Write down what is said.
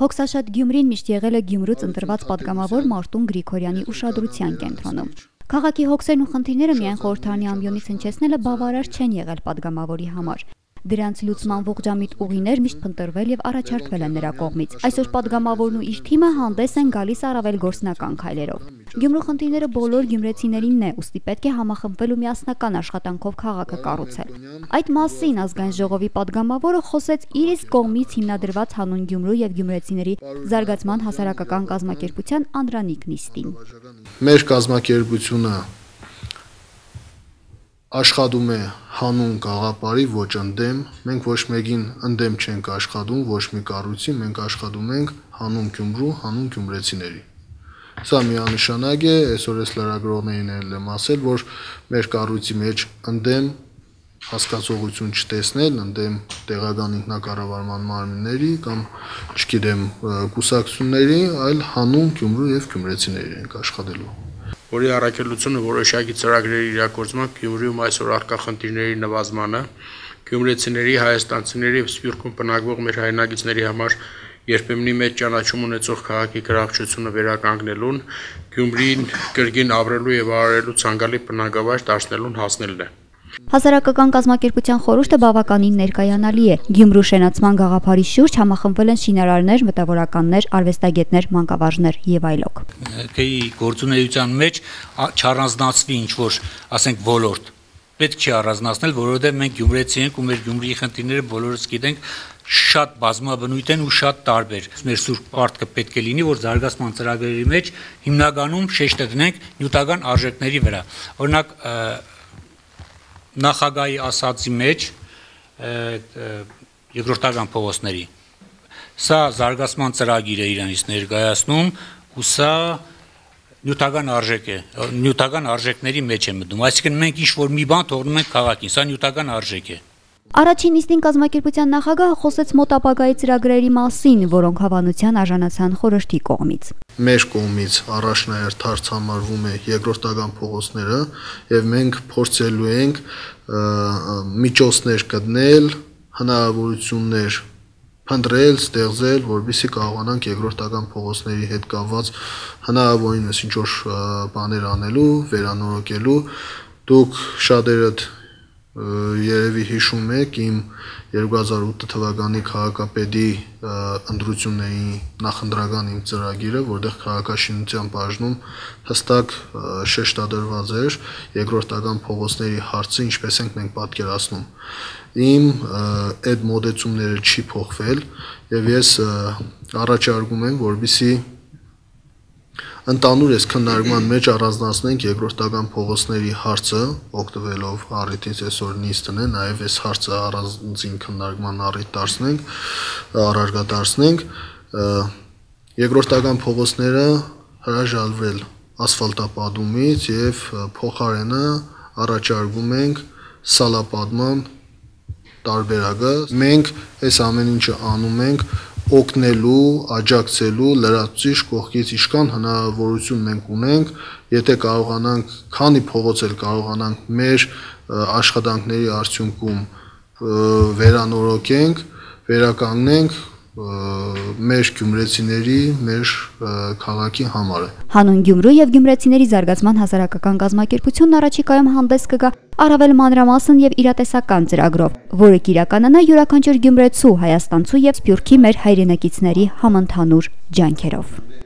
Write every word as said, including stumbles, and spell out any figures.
Հոգսաշատ Գյումրին միշտ եղել է Գյումրուց ընտրված պատգամավոր Մարտուն Գրիգորյանի ուշադրության կենտրոնում։ Քաղաքի հոգսերն ու խնդիրները միայն խորհրդարանի ամբիոնից հնչեցնելը բավարար չեն եղել պատգամավորի համար։ Դրանց լուծման ողջամիտ ուղիներ միշտ փնտրվել եւ առաջարկվել են նրա կողմից։ Այսօր պատգամավորն ու իր թիմը հանդես են գալիս առավել գործնական քայլերով։ Գյումրու խնդիրները բոլոր գյումրեցիներինն է, ուստի պետք է համախմբվել ու միասնական աշխատանքով քաղաքը կառուցել։ Այդ մասին ազգային ժողովի պատգամավորը խոսեց իր իսկ կողմից հիմնադրված Հանուն Գյումրու եւ գյումրեցիների զարգացման հասարակական կազմակերպության անդրանիկ նիստին։ Մեր կազմակերպությունը աշխատում է հանուն գաղափարի, ոչ ընդդեմ, մենք ոչ մեկին ընդդեմ չենք աշխատում, ոչ մի կառույցի, մենք աշխատում ենք հանուն Գյումրու, հանուն գյումրեցիների։ Սա միանշանակ է, այսօր ես լրագրողներին եմ ասել, որ մեր կառույցի մեջ ընդդեմ հասկացողություն չտեսնել, ընդդեմ տեղական ինքնակառավարման մարմինների կամ չգիտեմ կուսակցությունների, այլ հանուն Գյումրու եւ գյումրեցիների ենք աշխատելու։ Որի առաքելությունը որոշակի ծրագրերի իրագործման Գյումրիում այսօր առկա խնդիրների նվազմանը, գյումրեցիների, հայաստանցիների եւ Սփյուռքում բնակվող մեր հայրենակիցների համար երբեմնի մեծ ճանաչում ունեցող քաղաքի գրավչությունը վերականգնելուն, Գյումրին կրկին ապրելու եւ արարելու ցանկալի բնակավայր դարձնելուն հասնելն է։ Հասարակական կազմակերպության խորհուրդը բավականին ներկայանալի է։ Գյումրու շենացման գաղափարի շուրջ համախմբվել են շինարարներ, մտավորականներ, արվեստագետներ, մանկավարժներ եւ այլոք։ Կեի գործունեության մեջ չառանձնացվի ինչ-որ, ասենք, ոլորտ։ Պետք չի առանձնացնել, որովհետեւ մենք գյումրեցի ենք ու մեր Գյումրիի խնդիրները բոլորս գիտենք, շատ բազմաբնույթ են ու շատ տարբեր։ Մեր սուրբ պարտքը պետք է լինի, որ զարգացման ծրագրերի մեջ հիմնականում շեշտը դնենք նյութական արժեքների վրա։ Օրինակ նախագահի ասացի մեջ երկրորդական փողոցների սա զարգացման ծրագիր է իրանից ներկայացնում ու սա նյութական արժեք է, նյութական արժեքների մեջ է մտնում, այսինքն մենք ինչ-որ մի բան թողնում ենք քաղաքին, սա նյութական արժեք է։ Առաջին նիստին կազմակերպության նախագահը խոսեց մոտ ապագայի ծրագրերի մասին, որոնք հավանության արժանացան խորհրդի կողմից։ Մեր կողմից առաջնահերթ հարց համարվում է երկրորդական փողոցները եւ մենք փորձելու ենք միջոցներ գտնել, հնարավորություններ փնտրել, ստեղծել, որպեսզի կարողանանք երկրորդական փողոցների հետ կապված հնարավորինս ինչ-որ բաներ անելու, վերանորոգելու։ Դուք շատերդ երևի հիշում եք իմ երկու հազար ութ թվականի քաղաքապետի ընտրությունների նախընտրական իմ ծրագիրը, որտեղ քաղաքաշինության բաժնում հստակ շեշտադրված էր երկրորդական փողոցների հարցը, ինչպես ենք մենք պատկերացնում։ Իմ այդ մոտեցումները չի փոխվել եւ ես առաջարկում եմ, որպեսզի ընդանուր այս քննարկման մեջ առանձնացնենք երկրորդական փողոցների հարցը, օգտվելով առիթից այսօր նիստն է, նաև այս հարցը առանձին քննարկման առիթ դարձնենք, առարգա դարձնենք։ Երկրորդական փողոցները հրաժարվել ասֆալտապատումից եւ փոխարենը առաջարկում ենք սալապատման տարբերակը։ Մենք այս ամեն ինչը անում ենք օգնելու, աջակցելու լրացուցիչ կողքից ինչքան հնարավորություն մենք ունենք, եթե կարողանանք, քանի փողոց էլ կարողանանք մեր աշխատանքների արդյունքում վերանորոգենք, վերականգնենք մեր գյումրեցիների, մեր քաղաքի համար։ Հանուն Գյումրու եւ գյումրեցիների զարգացման հասարակական կազմակերպությունն առաջիկայում հանդես կգա առավել մանրամասն եւ իրատեսական ծրագրով, որը կիրականանա յուրաքանչյուր գյումրեցու, հայաստանցու եւ Սփյուռքի մեր հայրենակիցների համընդհանուր ջանքերով։